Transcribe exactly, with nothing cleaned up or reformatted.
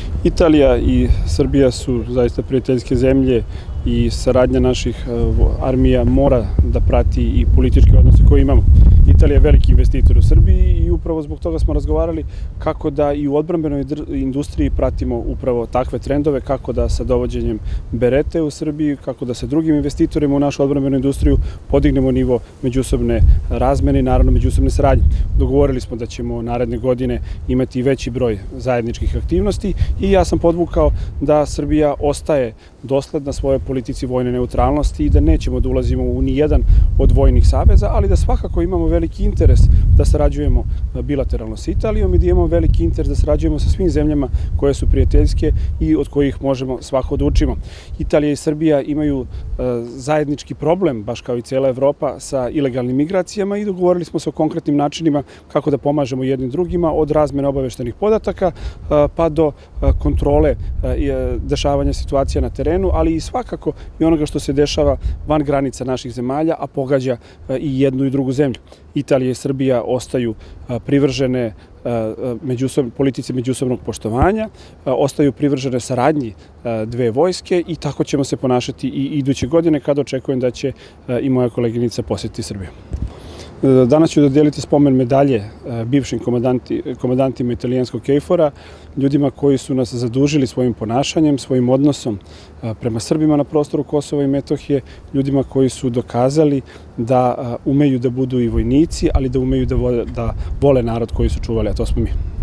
Italija i Srbija su zaista prijateljske zemlje i saradnja naših armija mora da prati i političke odnose koje imamo. Italija je veliki investitor u Srbiji i upravo zbog toga smo razgovarali kako da i u odbrambenoj industriji pratimo upravo takve trendove, kako da sa dovođenjem Berete u Srbiji, kako da sa drugim investitorima u našu odbrambenu industriju podignemo nivo međusobne razmene i naravno međusobne saradnje. Dogovorili smo da ćemo naredne godine imati veći broj zajedničkih aktivnosti i ja sam podvukao da Srbija ostaje dosledna svojoj politici vojne neutralnosti i da nećemo da ulazimo u nijedan od vojnih saveza, ali da svakako imamo veliki interes da sarađujemo bilateralno sa Italijom i da imamo veliki interes da sarađujemo sa svim zemljama koje su prijateljske i od kojih možemo svako da učimo. Italija i Srbija imaju zajednički problem, baš kao i cijela Evropa, sa ilegalnim migracijama i dogovorili smo se o konkretnim načinima kako da pomažemo jednim drugima, od razmene obaveštenih podataka pa do kontrole dešavanja situacija na terenu, ali i svakako i onoga što se dešava van granica naših zemalja, a pogađa i jednu i drugu zemlju. Italija i Srbija ostaju privržene politici međusobnog poštovanja, ostaju privržene saradnji dve vojske i tako ćemo se ponašati i iduće godine kada očekujem da će i moja koleginica posjetiti Srbiju. Danas ću dodijeliti spomen medalje bivšim komandantima italijanskog KFOR-a, ljudima koji su nas zadužili svojim ponašanjem, svojim odnosom prema Srbima na prostoru Kosova i Metohije, ljudima koji su dokazali da umeju da budu i vojnici, ali da umeju da vole narod koji su čuvali, a to smo mi.